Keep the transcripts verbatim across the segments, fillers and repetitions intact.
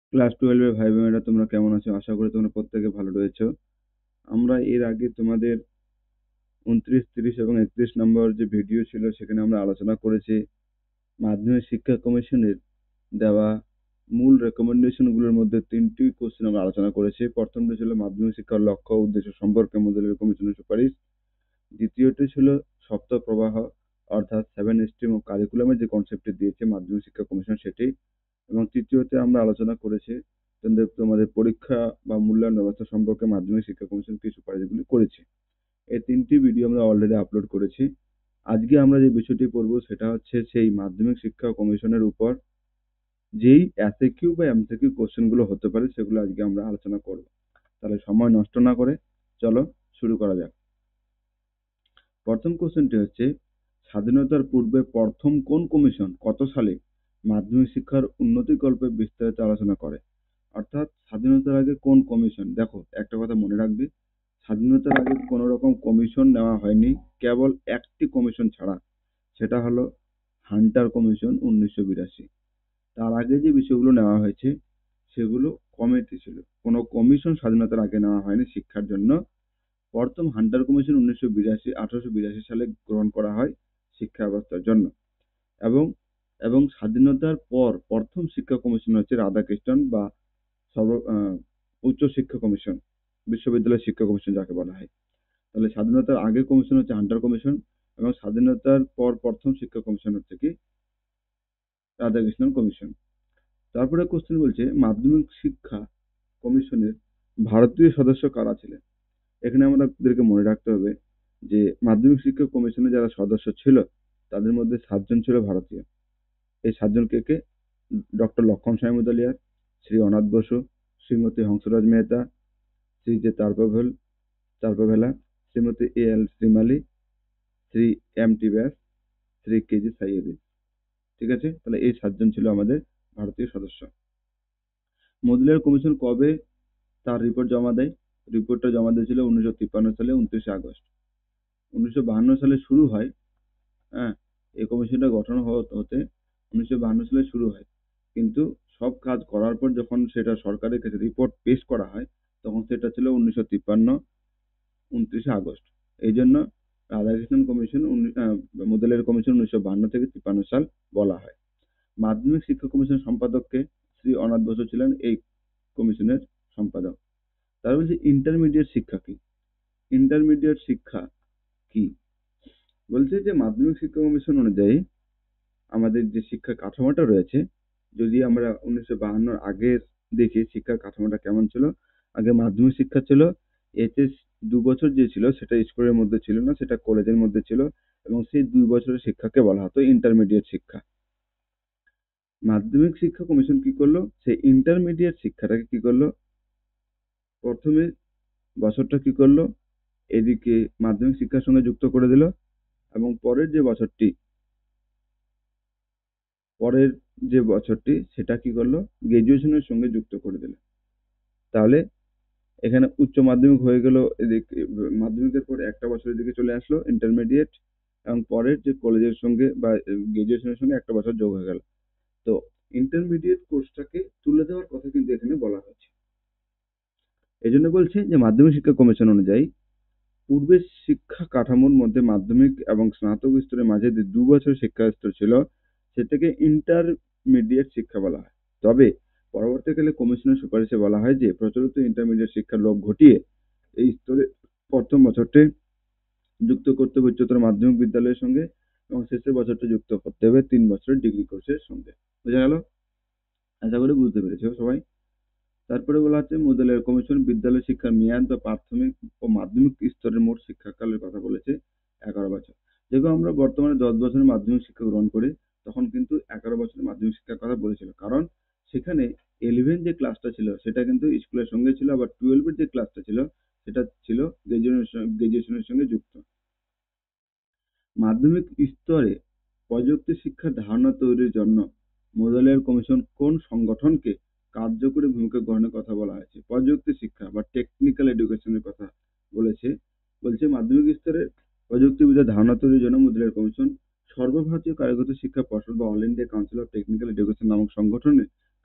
Class twelve এর ভাই বোনেরা তোমরা কেমন আছো? আশা করি তোমরা প্রত্যেকে ভালো রয়েছো। আমরা এর আগে তোমাদের উনত্রিশ, ত্রিশ এবং একত্রিশ নম্বর যে ভিডিও ছিল সেখানে আমরা আলোচনা করেছি মাধ্যমিক শিক্ষা কমিশনের দেওয়া মূল রেকমেন্ডেশন গুলোর মধ্যে তিনটি কোশ্চেন আমরা আলোচনা করেছি। প্রথমটি ছিল মাধ্যমিক শিক্ষার লক্ষ্য ও উদ্দেশ্য সম্পর্কে মডেলের কমিশনের সুপারিশ। দ্বিতীয়টি ছিল সপ্ত প্রবাহ অর্থাৎ সেভেন স্ট্রিম ও কারিকুলামের যে কনসেপ্টটি দিয়েছে মাধ্যমিক শিক্ষা কমিশন সেটি। এবং তৃতীয়তে আমরা আলোচনা করেছি তোমাদের তোমাদের পরীক্ষা বা মূল্যায়ন ব্যবস্থা সম্পর্কে মাধ্যমিক শিক্ষা কমিশন কি সুপারিশগুলি করেছে। এই তিনটি ভিডিও আমরা অলরেডি আপলোড করেছি। আজকে আমরা যে বিষয়টি পড়ব সেটা হচ্ছে সেই মাধ্যমিক শিক্ষা কমিশনের উপর যেই এসএকিউ বা এমসিকিউ কোশ্চেন গুলো হতে পারে সেগুলো আজকে আমরা আলোচনা করব। তাহলে সময় নষ্ট না করে চলো শুরু করা যাক। প্রথম কোশ্চেনটি হচ্ছে, স্বাধীনতার পূর্বে প্রথম কোন কমিশন কত সালে মাধ্যমিক শিক্ষার উন্নতিকল্পে বিস্তারিত আলোচনা করে? অর্থাৎ স্বাধীনতার আগে কোন কমিশন, দেখো একটা কথা মনে রাখবে, স্বাধীনতার আগে কোনো রকম কমিশন নেওয়া হয়নি, কেবল একটি কমিশন ছাড়া, সেটা হলো হান্টার কমিশন উনিশশো বিরাশি। তার আগে যে বিষয়গুলো নেওয়া হয়েছে সেগুলো কমিটি ছিল, কোনো কমিশন স্বাধীনতার আগে নেওয়া হয়নি শিক্ষার জন্য। প্রথম হান্টার কমিশন উনিশশো বিরাশি আঠারোশো বিরাশি সালে গ্রহণ করা হয় শিক্ষা ব্যবস্থার জন্য। এবং এবং স্বাধীনতার পর প্রথম শিক্ষা কমিশন হচ্ছে রাধাকৃষ্ণন বা সর্ব আহ, উচ্চ শিক্ষা কমিশন, বিশ্ববিদ্যালয় শিক্ষা কমিশন যাকে বলা হয়। তাহলে স্বাধীনতার আগে কমিশন হচ্ছে হান্টার কমিশন এবং স্বাধীনতার পর প্রথম শিক্ষা কমিশন হচ্ছে কি রাধাকৃষ্ণন কমিশন। তারপরে কোশ্চেন বলছে মাধ্যমিক শিক্ষা কমিশনের ভারতীয় সদস্য কারা ছিলেন? এখানে আমাদেরকে মনে রাখতে হবে যে মাধ্যমিক শিক্ষা কমিশনে যারা সদস্য ছিল তাদের মধ্যে সাতজন ছিল ভারতীয়। এই সাতজন কে কে? ডক্টর লক্ষণ স্বামী মুদালিয়ার, শ্রী অনাথ বসু, শ্রীমতী হংসরাজ মেহতা, শ্রী জে তারপভেল তারপভেলা, Shrimati A L Shrimali, Shri M T Vyas, Shri কে জি সাইয়েদি। ঠিক আছে, তাহলে এই সাতজন ছিল আমাদের ভারতীয় সদস্য। মদুলার কমিশন কবে তার রিপোর্ট জমা দেয়? রিপোর্টটা জমা দিয়েছিল উনিশশো তিপ্পান্ন সালে উনত্রিশে আগস্ট। উনিশশো বাহান্ন সালে শুরু হয়, হ্যাঁ, এই কমিশনটা গঠন হতে উনিশশো বাহান্ন সালে শুরু হয়, কিন্তু সব কাজ করার পর যখন সেটা সরকারের কাছে রিপোর্ট পেশ করা হয় তখন সেটা ছিল উনিশশো তিপ্পান্ন উনত্রিশে আগস্ট। এই জন্য রাধাকৃষ্ণন কমিশন মোদেলের কমিশন উনিশশো বাহান্ন থেকে তিপ্পান্ন সাল বলা হয়। মাধ্যমিক শিক্ষা কমিশন সম্পাদককে শ্রী অনাথ বসু ছিলেন এই কমিশনের সম্পাদক। তার বলছে ইন্টারমিডিয়েট শিক্ষা কি? ইন্টারমিডিয়েট শিক্ষা কি বলছে যে মাধ্যমিক শিক্ষা কমিশন অনুযায়ী আমাদের যে শিক্ষা কাঠামোটা রয়েছে, যদি আমরা উনিশশো বাহান্ন আগের দেখি শিক্ষার কাঠামোটা কেমন ছিল। আগে মাধ্যমিক শিক্ষা ছিল, এইচএস দু বছর যে ছিল সেটা স্কুলের মধ্যে ছিল না, সেটা কলেজের মধ্যে ছিল, এবং সেই দুই বছরের শিক্ষাকে বলা হতো ইন্টারমিডিয়েট শিক্ষা। মাধ্যমিক শিক্ষা কমিশন কি করলো, সেই ইন্টারমিডিয়েট শিক্ষাটাকে কি করলো, প্রথমে বছরটা কি করলো, এদিকে মাধ্যমিক শিক্ষার সঙ্গে যুক্ত করে দিল, এবং পরের যে বছরটি পরের যে বছরটি সেটা কি করলো, গ্রাজুয়েশনের সঙ্গে যুক্ত করে দিল। তাহলে এখানে উচ্চ মাধ্যমিক হয়ে গেল, এদিকে মাধ্যমিকের পর একটা বছরের দিকে চলে আসলো ইন্টারমিডিয়েট, এবং পরের যে কলেজের সঙ্গে বা গ্রাজুয়েশনের সঙ্গে একটা বছর যোগ হয়ে গেল। তো ইন্টারমিডিয়েট কোর্সটাকে তুলে দেওয়ার কথা কিন্তু এখানে বলা হয়েছে। এই জন্য বলছি যে মাধ্যমিক শিক্ষা কমিশন অনুযায়ী পূর্বের শিক্ষা কাঠামোর মধ্যে মাধ্যমিক এবং স্নাতক স্তরের মাঝে যে দু বছর শিক্ষা স্তর ছিল সেটাকে ইন্টারমিডিয়েট শিক্ষা বলা হয়। তবে পরবর্তীকালে কমিশনের সুপারিশে বলা হয় যে প্রচলিত ইন্টারমিডিয়েট শিক্ষার লোপ ঘটিয়ে এই স্তরে প্রথম বছরটি যুক্ত করতে হবে উচ্চতর মাধ্যমিক বিদ্যালয়ের সঙ্গে, এবং শেষের বছরটা যুক্ত করতে হবে তিন বছরের ডিগ্রি কোর্সের সঙ্গে। বোঝা গেল? আশা করি বুঝতে পেরেছো সবাই। তারপরে বলা হচ্ছে মোডেলের কমিশন বিদ্যালয় শিক্ষার মেয়াদ বা প্রাথমিক ও মাধ্যমিক স্তরের মোট শিক্ষাকালের কথা বলেছে এগারো বছর। যেহেতু আমরা বর্তমানে দশ বছরের মাধ্যমিক শিক্ষা গ্রহণ করি, তখন কিন্তু এগারো বছরের মাধ্যমিক শিক্ষার কথা বলেছিল, কারণ সেখানে ইলেভেন যে ক্লাসটা ছিল সেটা কিন্তু স্কুলের সঙ্গে ছিল, আবার টুয়েলভের যে ক্লাসটা ছিল সেটা ছিল গ্রাজুয়েশন গ্রাজুয়েশনের সঙ্গে যুক্ত। মাধ্যমিক স্তরে প্রযুক্তি শিক্ষার ধারণা তৈরির জন্য মোডেলের কমিশন কোন সংগঠনকে কার্যকরী ভূমিকা গ্রহণের কথা বলা হয়েছে? প্রযুক্তি শিক্ষা বা টেকনিক্যাল এডুকেশনের কথা বলেছে। বলছে মাধ্যমিক স্তরে প্রযুক্তিবিদ্যার ধারণা তৈরির জন্য মোডেলের কমিশন সর্বভারতীয় কারিগরি শিক্ষা পর্ষদ বা All India Council of Technical Education নামক সংগঠনের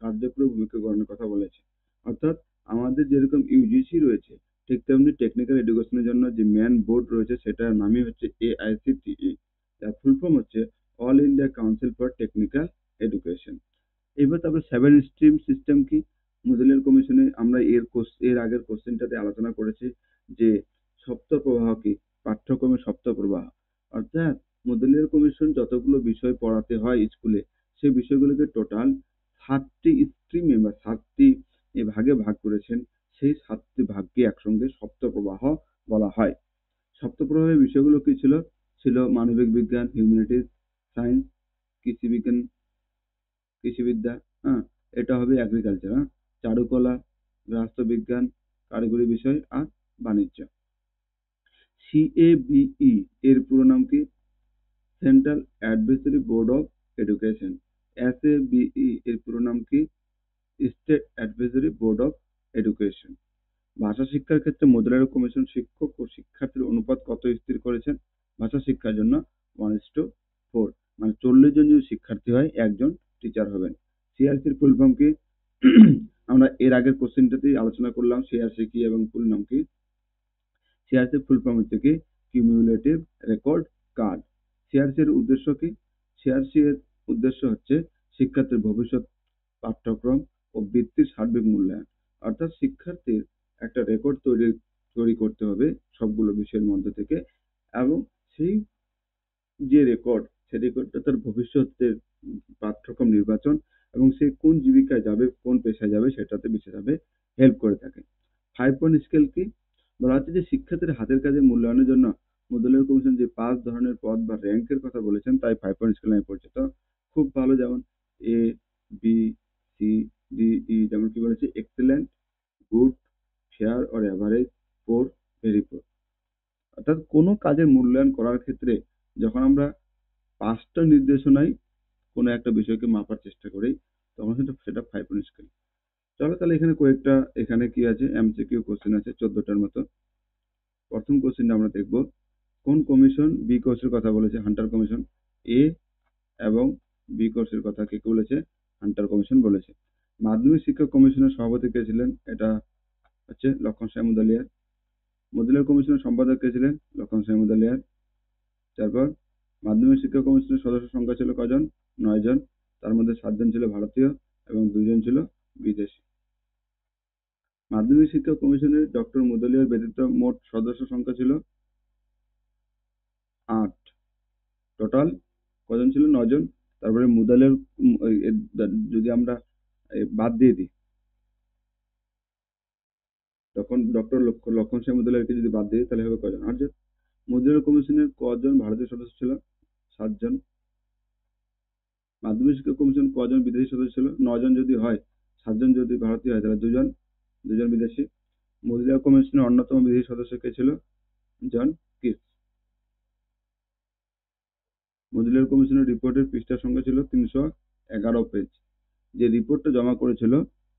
কার্যকরী ভূমিকা গ্রহণের কথা বলেছে। অর্থাৎ আমাদের যেরকম ইউজিসি রয়েছে ঠিক তেমনি টেকনিক্যাল এডুকেশনের জন্য যে মেন বোর্ড রয়েছে সেটার নামই হচ্ছে এআইসিটিই, যার ফুল ফর্ম হচ্ছে All India Council for Technical Education. এবার তারপরে সেভেন স্ট্রিম সিস্টেম কি? মুদিলের কমিশনে আমরা এর কোস- এর আগের কোশ্চেনটাতে আলোচনা করেছি যে সপ্ত প্রবাহ কি? পাঠ্যক্রমের সপ্ত প্রবাহ। অর্থাৎ মুদিলের কমিশন যতগুলো বিষয় পড়াতে হয় স্কুলে সেই বিষয়গুলোকে টোটাল সাতটি স্ট্রিমে বা সাতটি এ ভাগে ভাগ করেছেন। সেই সাতটি ভাগকে একসঙ্গে সপ্ত প্রবাহ বলা হয়। সপ্ত প্রবাহের বিষয়গুলো কি ছিল? ছিল মানবিক বিজ্ঞান, হিউম্যানিটিজ, সায়েন্স, কৃষি বিজ্ঞান, কৃষিবিদ্যা, হ্যাঁ, এটা হবে এগ্রিকালচার, হ্যাঁ, চারুকলা, রাষ্ট্রবিজ্ঞান, কারিগরি বিষয় আর বাণিজ্য। সিএবিই এর পুরো নাম কি? Central Advisory Board of Education. SABE এর পুরো নাম কি? State Advisory Board of Education. ভাষা শিক্ষার ক্ষেত্রে মদুলারি কমিশন শিক্ষক ও শিক্ষার্থীর অনুপাত কত স্থির করেছেন? ভাষা শিক্ষার জন্য ওয়ান ইস টু ফোর, মানে চল্লিশ জন যদি শিক্ষার্থী হয় একজন টিচার হবেন। সিআরসির ফুল ফর্ম কি? আমরা এর আগের কোশ্চেনটাতেই আলোচনা করলাম সিআরসি কি এবং ফুল নাম কি। সিআরসি ফুল ফর্ম হচ্ছে কি? Cumulative record card. সিআরসি এর উদ্দেশ্য কি? সিআরসি এর উদ্দেশ্য হচ্ছে শিক্ষার্থীর ভবিষ্যৎ পাঠ্যক্রম ও বৃত্তির সার্বিক মূল্যায়ন। অর্থাৎ শিক্ষার্থীর একটা রেকর্ড তৈরি তৈরি করতে হবে সবগুলো বিষয়ের মধ্যে থেকে, এবং সেই যে রেকর্ড সেই রেকর্ডটা তার ভবিষ্যতের পাঠ্যক্রম নির্বাচন এবং সে কোন জীবিকায় যাবে কোন পেশায় যাবে সেটাতে বিশেষভাবে হেল্প করে থাকে। ফাইভ পয়েন্ট স্কেল কি? বলা হচ্ছে যে শিক্ষার্থীর হাতের কাজে মূল্যায়নের জন্য মুদলের কমিশন যে পাঁচ ধরনের পদ বা র্যাঙ্কের কথা বলেছেন তাই ফাইভ পয়েন্ট স্কেল নামে পরিচিত। খুব ভালো, যেমন A, B, C, D, E, যেমন কি বলেছে excellent, good, fair or average, poor, very poor. অর্থাৎ কোনো কাজের মূল্যায়ন করার ক্ষেত্রে যখন আমরা পাঁচটা নির্দেশনায় কোনো একটা বিষয়কে মাপার চেষ্টা করি তখন সেটা সেটা ফাইভ পয়েন্ট স্কেল। চলো তাহলে এখানে কয়েকটা, এখানে কি আছে এমসিকিউ কোশ্চেন আছে চোদ্দটার মতো। প্রথম কোশ্চেনটা আমরা দেখব, কোন কমিশন বি কোর্সের কথা বলেছে? Hunter commission. এ এবং বি কোর্সের কথা কে কে বলেছে? হান্টার কমিশন বলেছে। মাধ্যমিক শিক্ষা কমিশনের সভাপতি কে ছিলেন? এটা হচ্ছে লক্ষণ সাহেব মুদালিয়ার। মদিলার কমিশনের সম্পাদক কে ছিলেন? লক্ষণ সাহেব মুদালিয়ার। তারপর মাধ্যমিক শিক্ষা কমিশনের সদস্য সংখ্যা ছিল কজন? নয় জন। তার মধ্যে সাতজন ছিল ভারতীয় এবং দুজন ছিল বিদেশি। মাধ্যমিক শিক্ষা কমিশনের ডক্টর মুদালিয়ার ব্যতীত মোট সদস্য সংখ্যা ছিল আট। টোটাল কজন ছিল? নজন। তারপরে মুদালিয়ার উম, ওই, এ, দা- যদি আমরা এ, বাদ দিয়ে দিই তখন ডক্টর লক্ষণ সাহেব মুদালিয়ারকে যদি বাদ দিই তাহলে হবে কজন? আটজন। মুদালিয়ার কমিশনের কজন ভারতীয় সদস্য ছিল? সাতজন। মাধ্যমিক শিক্ষা কমিশন কজন বিদেশি সদস্য ছিল? নজন যদি হয়, সাতজন যদি ভারতীয় হয় তাহলে দুজন, দুজন বিদেশি। মহিলা কমিশনের অন্যতম বিদেশি সদস্য কে ছিল? John Kiss. মহিলা কমিশনের রিপোর্টের পৃষ্ঠা সংখ্যা ছিল তিনশো এগারো পেজ। যে রিপোর্টটা জমা করেছিল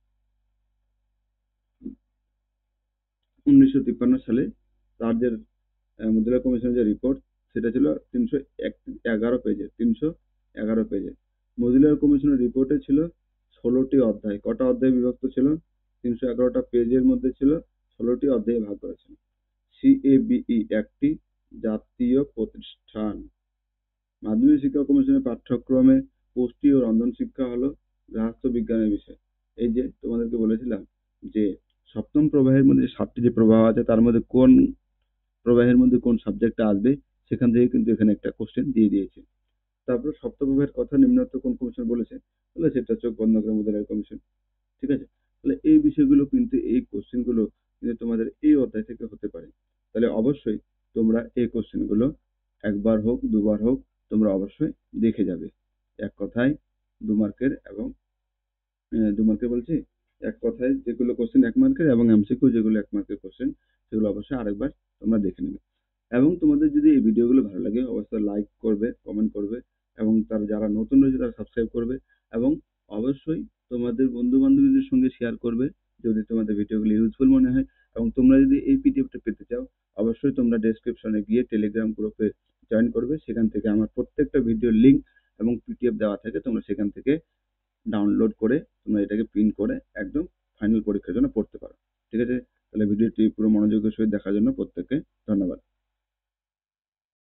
উনিশশো তিপ্পান্ন সালে, তার যে মহিলা কমিশনের যে রিপোর্ট সেটা ছিল তিনশো এগারো পেজের, তিনশো এগারো পেজের। মহিলা কমিশনের রিপোর্টে ছিল ষোলোটি অধ্যায়। কটা অধ্যায় বিভক্ত ছিল? তিনশো এগারোটা পেজের মধ্যে ছিল ষোলোটি অধ্যায়ে ভাগ করেছিল। সিএবিই একটি জাতীয় প্রতিষ্ঠান। মাধ্যমিক শিক্ষা কমিশনের পাঠ্যক্রমে পুষ্টি ও রন্ধন শিক্ষা হলো রাষ্ট্রবিজ্ঞানের বিষয়। এই যে তোমাদেরকে বলেছিলাম যে সপ্তম প্রবাহের মধ্যে সাতটি যে প্রবাহ আছে তার মধ্যে কোন প্রবাহের মধ্যে কোন সাবজেক্টটা আসবে সেখান থেকে কিন্তু এখানে একটা কোশ্চেন দিয়ে দিয়েছে। তারপর সপ্তম প্রবাহের কথা নিম্নোক্ত কোন কমিশন বলেছে? তাহলে সেটা চোখ বন্ধ করে মুদ্রার কমিশন। ঠিক আছে, তাহলে এই বিষয়গুলো কিন্তু এই কোশ্চেন গুলো কিন্তু তোমাদের এই অধ্যায় থেকে হতে পারে। তাহলে অবশ্যই তোমরা এই কোশ্চেন গুলো একবার হোক দুবার হোক তোমরা অবশ্যই দেখে যাবে। এক কথায় দু মার্কের এবং আহ, দু মার্কের বলছি, এক কথায় যেগুলো কোশ্চেন এক মার্কের এবং এমসিকিউ যেগুলো এক মার্কের কোশ্চেন সেগুলো অবশ্যই আরেকবার তোমরা দেখে নেবে। এবং তোমাদের যদি এই ভিডিওগুলো ভালো লাগে অবশ্যই লাইক করবে, কমেন্ট করবে এবং তার যারা নতুন রয়েছে তারা সাবস্ক্রাইব করবে এবং অবশ্যই তোমাদের বন্ধু বান্ধবীদের সঙ্গে শেয়ার করবে যদি তোমাদের ভিডিওগুলো ইউজফুল মনে হয়। এবং তোমরা যদি এই পিডিএফটা পেতে চাও অবশ্যই তোমরা ডেসক্রিপশনে গিয়ে টেলিগ্রাম গ্রুপে জয়েন করবে। সেখান থেকে আমার প্রত্যেকটা ভিডিওর লিঙ্ক এবং পিডিএফ দেওয়া থাকে, তোমরা সেখান থেকে ডাউনলোড করে তোমরা এটাকে প্রিন্ট করে একদম ফাইনাল পরীক্ষার জন্য পড়তে পারো। ঠিক আছে? তাহলে ভিডিওটি পুরো মনোযোগের সহিত দেখার জন্য প্রত্যেককে ধন্যবাদ।